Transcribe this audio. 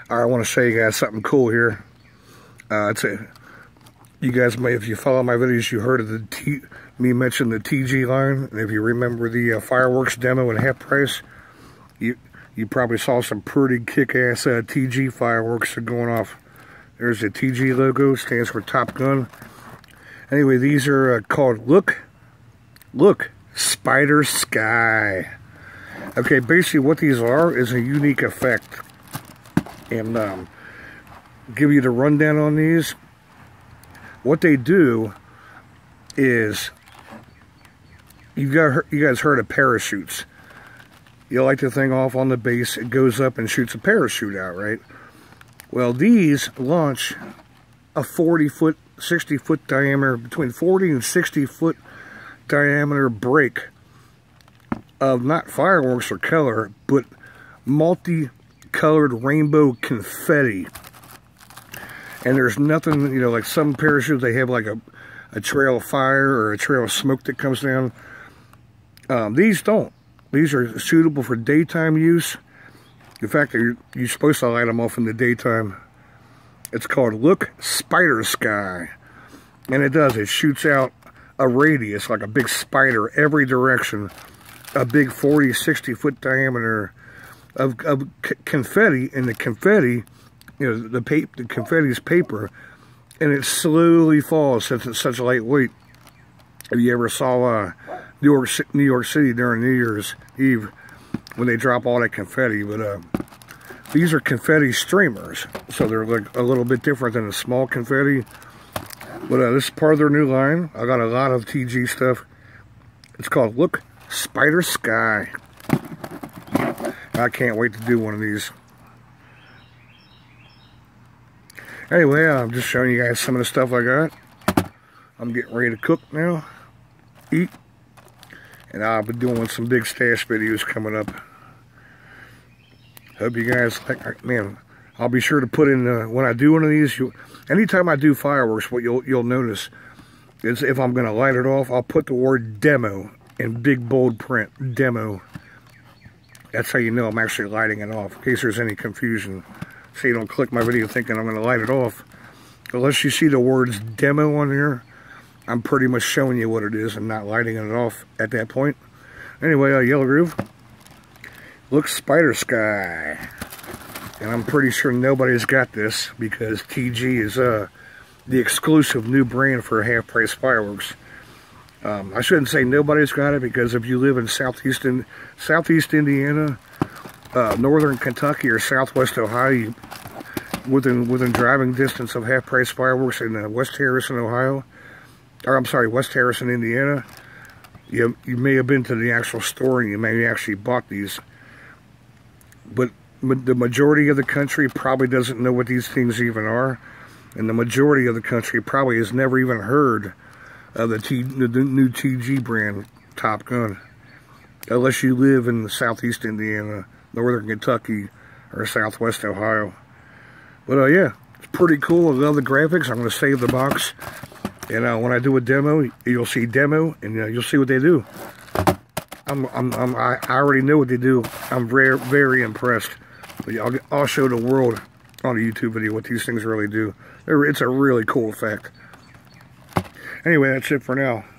I want to show you guys something cool here. You guys may, if you follow my videos, you heard of me mention the TG line, and if you remember the fireworks demo at half price, you probably saw some pretty kick-ass TG fireworks going off. There's the TG logo, stands for Top Gun. Anyway, these are called Look Spider Sky. Okay, basically what these are is a unique effect. And give you the rundown on these. What they do is, you guys heard of parachutes. You light the thing off on the base, it goes up and shoots a parachute out, right? Well, these launch a 40-foot, 60-foot diameter, between 40 and 60-foot diameter break of not fireworks or color, but multi-colored rainbow confetti. And there's nothing, you know, like some parachutes, they have like a trail of fire or a trail of smoke that comes down. These don't. These are suitable for daytime use. In fact, you're supposed to light them off in the daytime. It's called Look Spider Sky. And it does. It shoots out a radius like a big spider every direction. A big 40, 60-foot diameter of confetti. And the confetti, you know, the confetti is paper. And it slowly falls since it's such lightweight. If you ever saw New York City during New Year's Eve when they drop all that confetti, but these are confetti streamers, so they're like a little bit different than the small confetti. But this is part of their new line. I got a lot of TG stuff. It's called Look Spider Sky. I can't wait to do one of these. Anyway, I'm just showing you guys some of the stuff I got. I'm getting ready to cook now, eat, and I'll be doing some big stash videos coming up. Hope you guys like, man, I'll be sure to put in, when I do one of these, anytime I do fireworks, what you'll notice is if I'm going to light it off, I'll put the word demo in big bold print, demo. That's how you know I'm actually lighting it off, in case there's any confusion. So you don't click my video thinking I'm going to light it off. Unless you see the words demo on here, I'm pretty much showing you what it is and not lighting it off at that point. Anyway, Yellow Groove, Look Spider Sky. And I'm pretty sure nobody's got this because TG is the exclusive new brand for half-price fireworks. I shouldn't say nobody's got it, because if you live in Southeast Indiana, Northern Kentucky, or Southwest Ohio, within driving distance of half-price fireworks in West Harrison, Ohio, or I'm sorry, West Harrison, Indiana, you may have been to the actual store and you may actually bought these. But the majority of the country probably doesn't know what these things even are, and the majority of the country probably has never even heard of the new TG brand, Top Gun, unless you live in Southeast Indiana, Northern Kentucky, or Southwest Ohio. But yeah, it's pretty cool. I love the graphics. I'm going to save the box, and when I do a demo, you'll see demo, and you'll see what they do. I already know what they do. I'm very, very impressed. But I'll show the world on a YouTube video what these things really do. It's a really cool effect. Anyway, that's it for now.